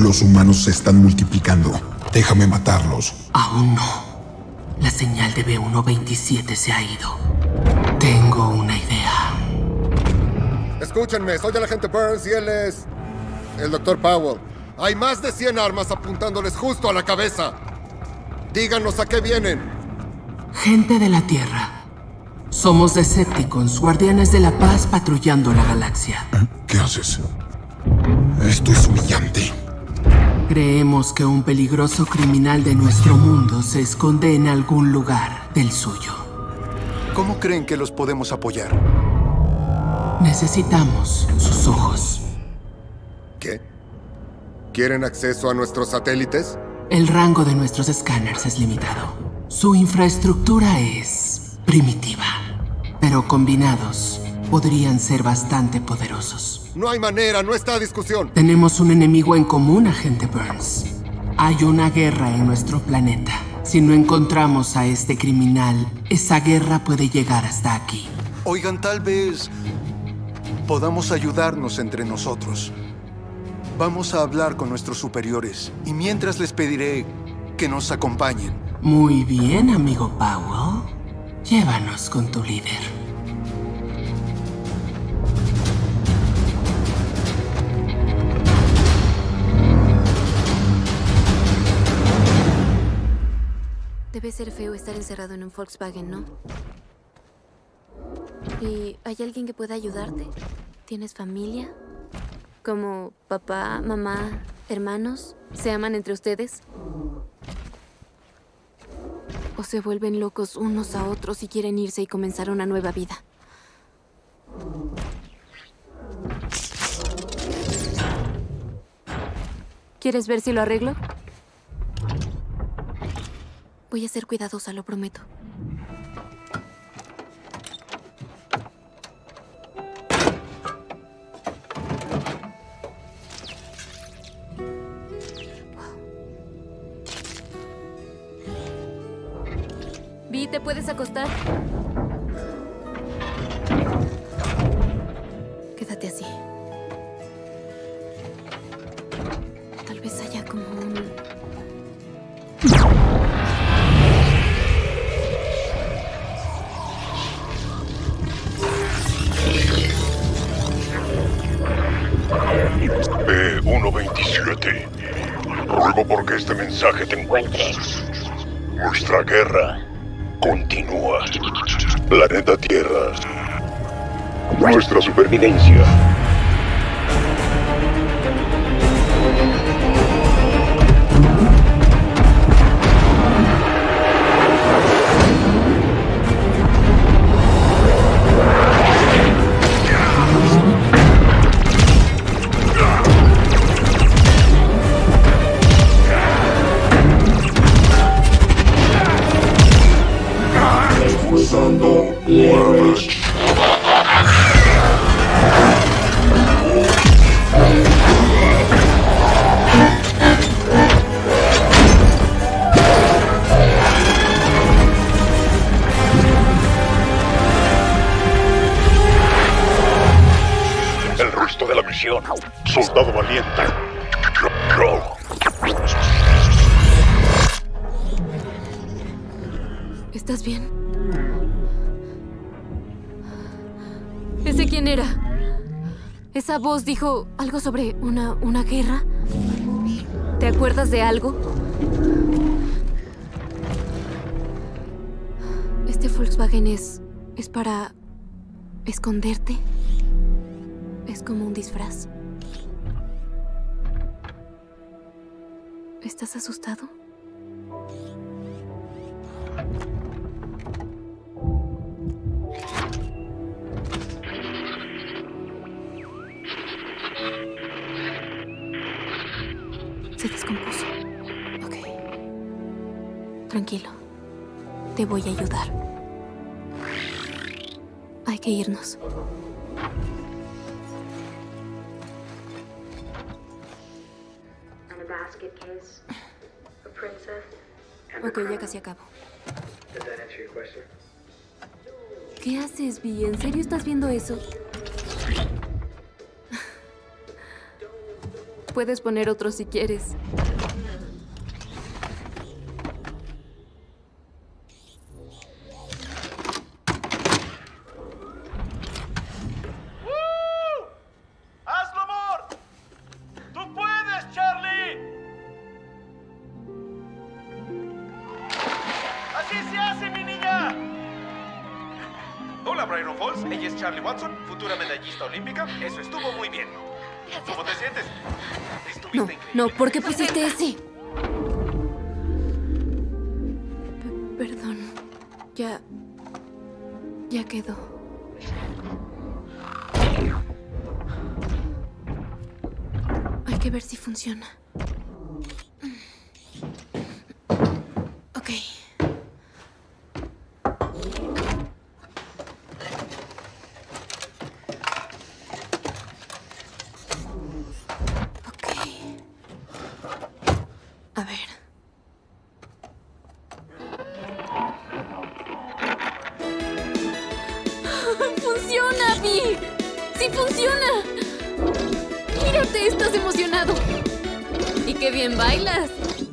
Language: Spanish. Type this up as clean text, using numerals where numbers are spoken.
Los humanos se están multiplicando. Déjame matarlos. Aún no. La señal de B127 se ha ido. Tengo una idea. Escúchenme, soy el agente Burns y él es... el Dr. Powell. Hay más de 100 armas apuntándoles justo a la cabeza. Díganos a qué vienen. Gente de la Tierra. Somos Decepticons, guardianes de la paz patrullando la galaxia. ¿Qué haces? Esto es humillante. Creemos que un peligroso criminal de nuestro mundo se esconde en algún lugar del suyo. ¿Cómo creen que los podemos apoyar? Necesitamos sus ojos. ¿Qué? ¿Quieren acceso a nuestros satélites? El rango de nuestros escáneres es limitado. Su infraestructura es primitiva, pero combinados podrían ser bastante poderosos. No hay manera, no está a discusión. Tenemos un enemigo en común, agente Burns. Hay una guerra en nuestro planeta. Si no encontramos a este criminal, esa guerra puede llegar hasta aquí. Oigan, tal vez podamos ayudarnos entre nosotros. Vamos a hablar con nuestros superiores y mientras les pediré que nos acompañen. Muy bien, amigo Powell. Llévanos con tu líder. Debe ser feo estar encerrado en un Volkswagen, ¿no? ¿Y hay alguien que pueda ayudarte? ¿Tienes familia? ¿Como papá, mamá, hermanos? ¿Se aman entre ustedes? ¿O se vuelven locos unos a otros y quieren irse y comenzar una nueva vida? ¿Quieres ver si lo arreglo? Voy a ser cuidadosa, lo prometo. Vi, ¿te puedes acostar? Quédate así. Tal vez haya como un... B127. Ruego porque este mensaje te encuentre. Nuestra guerra continúa. Planeta Tierra. Nuestra supervivencia. El resto de la misión. Soldado valiente. ¿Estás bien? ¿Ese quién era? Esa voz dijo algo sobre una guerra. ¿Te acuerdas de algo? Este Volkswagen es para esconderte. Es como un disfraz. ¿Estás asustado? Se descompuso. Ok. Tranquilo. Te voy a ayudar. Hay que irnos. Ok, ya casi acabo. ¿Qué haces, Vi? ¿En serio estás viendo eso? Puedes poner otro si quieres. ¡Hazlo, amor! ¡Tú puedes, Charlie! ¡Así se hace, mi niña! Hola, Byron Falls. Ella es Charlie Watson, futura medallista olímpica. Eso estuvo muy bien. ¿Cómo te sientes? Estuviste No, increíble. no, ¿por qué pusiste ese? Perdón. Ya quedó. Hay que ver si funciona. Ok. Ok. A ver. ¡Funciona, Vi! ¡Sí funciona! ¡Mírate, estás emocionado! ¡Y qué bien bailas!